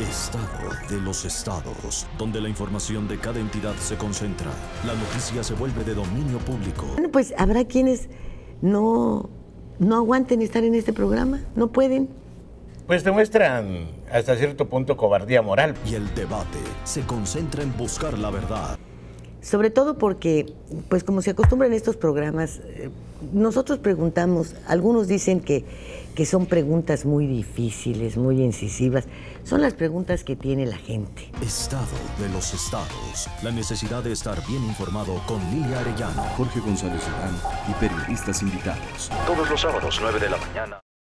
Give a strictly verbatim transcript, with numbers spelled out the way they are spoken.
Estado de los estados, donde la información de cada entidad se concentra. La noticia se vuelve de dominio público. Bueno, pues habrá quienes no, no aguanten estar en este programa, no pueden. Pues demuestran hasta cierto punto cobardía moral. Y el debate se concentra en buscar la verdad. Sobre todo porque, pues como se acostumbra en estos programas, eh, nosotros preguntamos, algunos dicen que, que son preguntas muy difíciles, muy incisivas. Son las preguntas que tiene la gente. Estado de los estados. La necesidad de estar bien informado con Lilia Arellano, Jorge González Durán y periodistas invitados. todos los sábados, nueve de la mañana.